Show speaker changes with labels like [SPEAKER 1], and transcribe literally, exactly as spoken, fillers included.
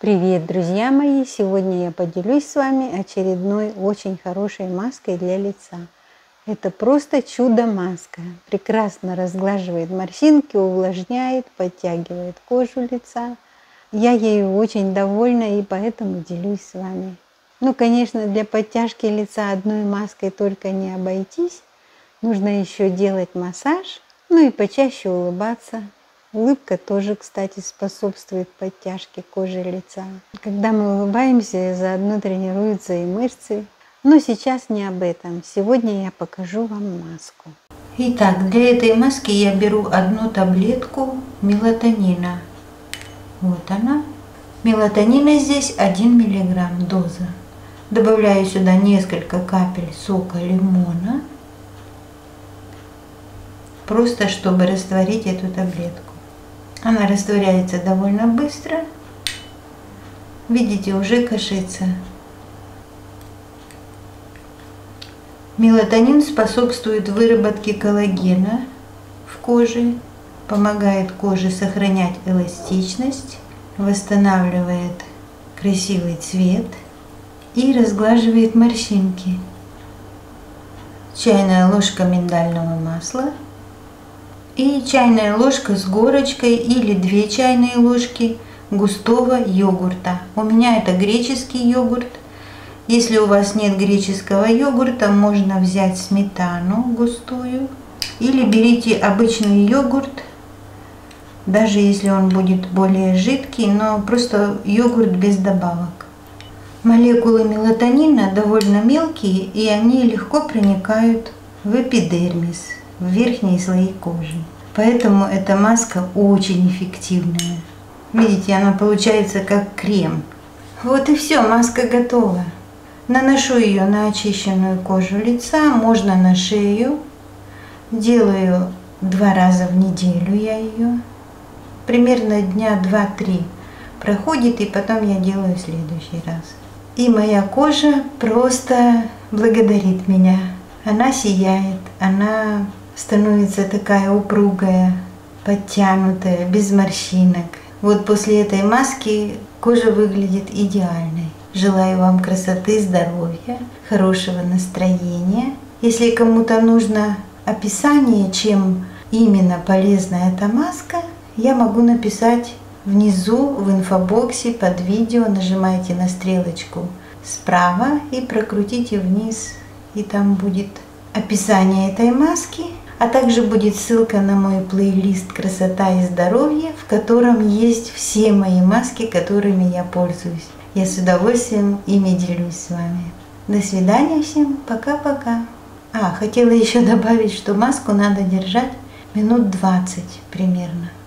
[SPEAKER 1] Привет, друзья мои! Сегодня я поделюсь с вами очередной очень хорошей маской для лица. Это просто чудо-маска. Прекрасно разглаживает морщинки, увлажняет, подтягивает кожу лица. Я ею очень довольна и поэтому делюсь с вами. Ну, конечно, для подтяжки лица одной маской только не обойтись. Нужно еще делать массаж, ну и почаще улыбаться. Улыбка тоже, кстати, способствует подтяжке кожи лица. Когда мы улыбаемся, заодно тренируются и мышцы. Но сейчас не об этом. Сегодня я покажу вам маску.
[SPEAKER 2] Итак, для этой маски я беру одну таблетку мелатонина. Вот она. Мелатонина здесь один миллиграмм доза. Добавляю сюда несколько капель сока лимона. Просто чтобы растворить эту таблетку. Она растворяется довольно быстро. Видите, уже кашится. Мелатонин способствует выработке коллагена в коже, помогает коже сохранять эластичность, восстанавливает красивый цвет и разглаживает морщинки. Чайная ложка миндального масла и чайная ложка с горочкой или две чайные ложки густого йогурта. У меня это греческий йогурт. Если у вас нет греческого йогурта, можно взять сметану густую или берите обычный йогурт, даже если он будет более жидкий, но просто йогурт без добавок. Молекулы мелатонина довольно мелкие, и они легко проникают в эпидермис, в верхние слои кожи. Поэтому эта маска очень эффективная. Видите, она получается как крем. Вот и все, маска готова. Наношу ее на очищенную кожу лица, можно на шею. Делаю два раза в неделю я ее. Примерно дня два-три проходит, и потом я делаю в следующий раз. И моя кожа просто благодарит меня. Она сияет, она становится такая упругая, подтянутая, без морщинок. Вот после этой маски кожа выглядит идеальной. Желаю вам красоты, здоровья, хорошего настроения. Если кому-то нужно описание, чем именно полезна эта маска, я могу написать внизу в инфобоксе под видео. Нажимайте на стрелочку справа и прокрутите вниз, и там будет описание этой маски, а также будет ссылка на мой плейлист «Красота и здоровье», в котором есть все мои маски, которыми я пользуюсь. Я с удовольствием ими делюсь с вами. До свидания всем, пока-пока. А, хотела еще добавить, что маску надо держать минут двадцать примерно.